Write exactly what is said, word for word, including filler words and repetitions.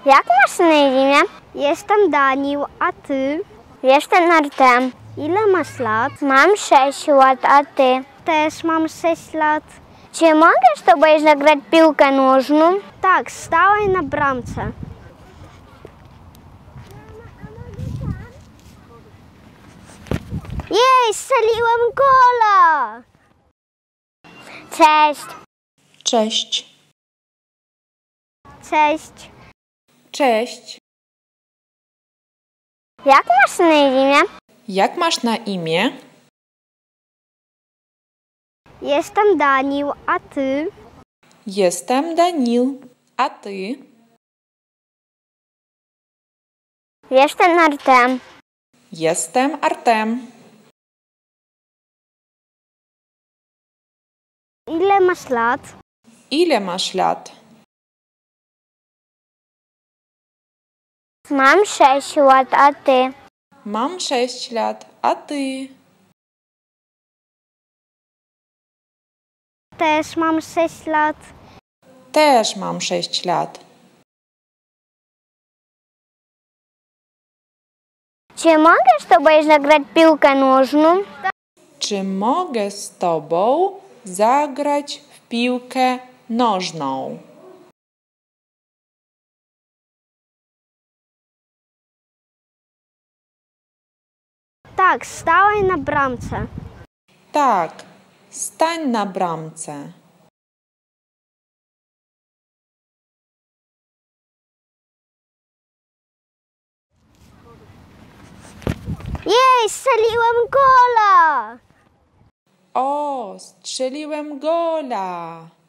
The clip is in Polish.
Jak masz na imię? Jestem Daniel, a ty? Jestem Artem. Ile masz lat? Mam sześć lat, a ty? Też mam sześć lat. Czy mogę z tobą zagrać piłkę nożną? Tak, stałeś na bramce. Jej, strzeliłem gola! Cześć. Cześć. Cześć. Cześć. Jak masz na imię? Jak masz na imię? Jestem Daniel, a ty? Jestem Daniel, a ty? Jestem Artem. Jestem Artem. Ile masz lat? Ile masz lat? Mam sześć lat, a ty? Mam sześć lat, a ty? Też mam sześć lat. Też mam sześć lat. Czy mogę z tobą zagrać piłkę nożną? Czy mogę z tobą zagrać w piłkę nożną? Tak, stałeś na bramce. Tak, stań na bramce. Jej, strzeliłem gola! O, strzeliłem gola!